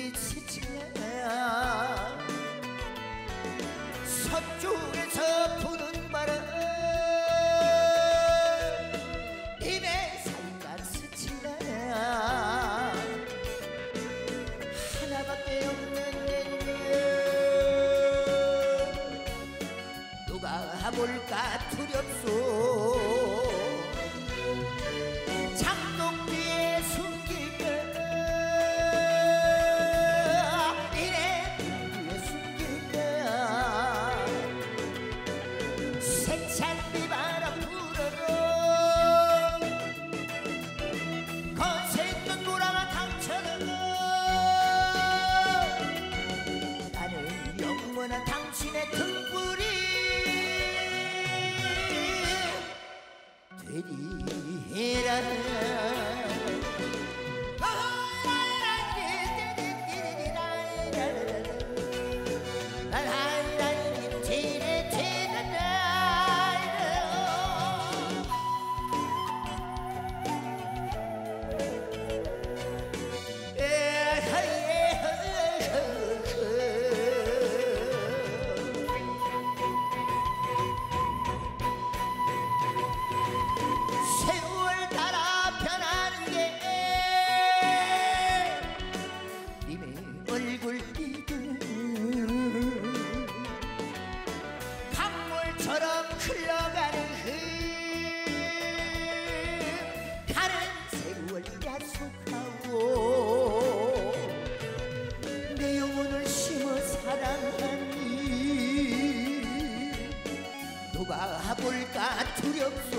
붉은빛 스치냐 서쪽에서 부는 바람 님의 살짝 스치냐 하나밖에 없는 내 누가 볼까 두렵소 장독비에 숨길까 이래 뒤에 숨길까 세찬 비바람 불어도 거센 눈보라가 당쳐도 나는 영원한 당신의 등불이 되리라 강물처럼 흘러가는 가는 세월 약속하고 내 영혼을 심어 사랑하니 누가 볼까 두렵소